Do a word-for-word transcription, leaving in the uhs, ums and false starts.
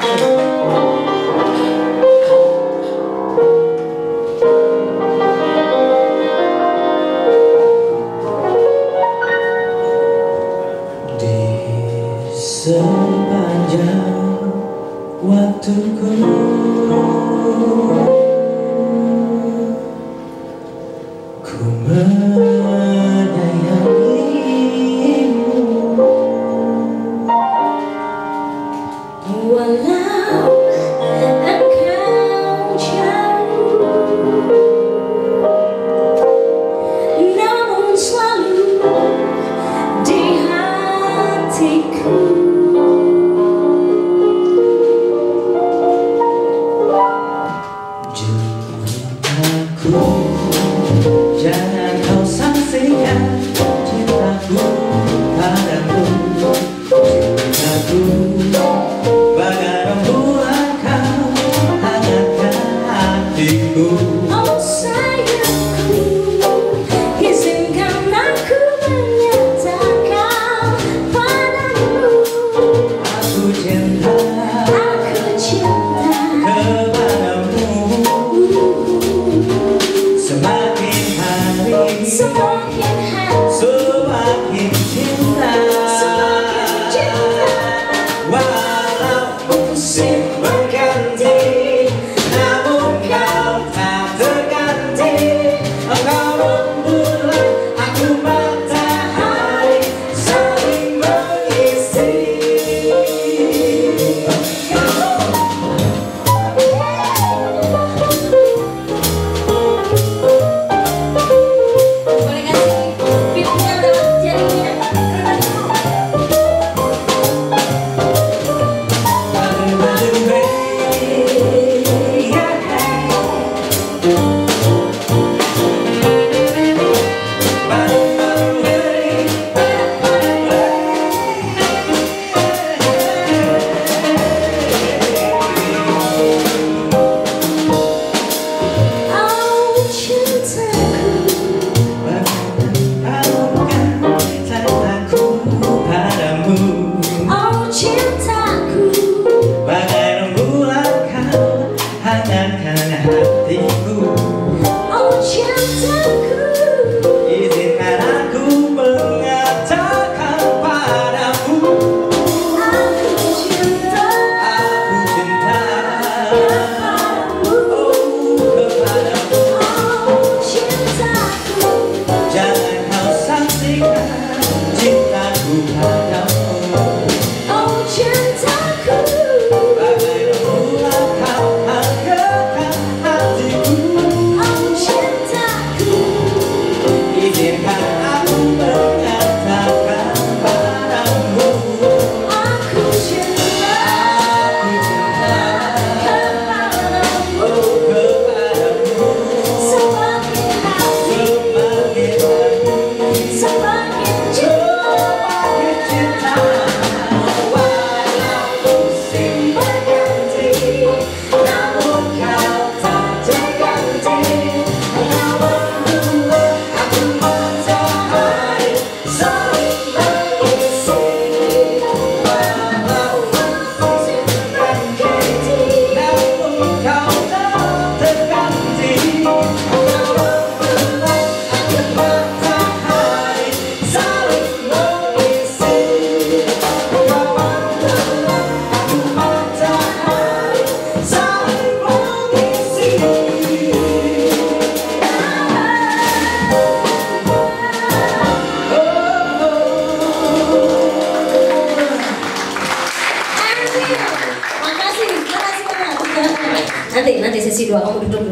Sepanjang waktuku ku menyayangimu, walau engkau jauh, namun selalu di hatiku. Jangan kau saksikan cintaku padamu, cintaku bagai rembulan kau hangatkan hatiku. Oh sayangku, izinkan aku menyatakan padamu, Aku cinta, aku cinta kepadamu. Semakin hari, semakin hari, semakin cinta, semakin cinta. walau musim berganti, namun kau tak terganti. Engkau rembulan, aku matahari, saling mengisi. Boleh kasih fitnya lewat jarinya. Oh cintaku, Cintaku padamu, oh cintaku, bagai rembulan kau hangatkan hatiku. oh cintaku. Izinkan aku mengatakan padamu, Aku cinta aku cinta, kepadamu, oh kepadamu. oh cintaku, Jangan kau saksikan cintaku padamu, oh cintaku, bagai rembulan kau hangatkan hatiku. oh cintaku. Izinkan aku mengatakan padamu, Aku cinta aku cinta, kepadamu, oh kepadamu. semakin hari, Semakin hari, semakin cinta. semakin cinta, walau musim berganti, namun kau tak terganti. Engkau berdua, aku matahari, saling mengisi. Walau musim berganti, namun kau tak terganti. Engkau berdua, aku matahari, saling mengisi. Engkau berdua, aku matahari, saling mengisi. Makasih, makasih banget. Nanti, nanti sesi dua kamu duduk dulu.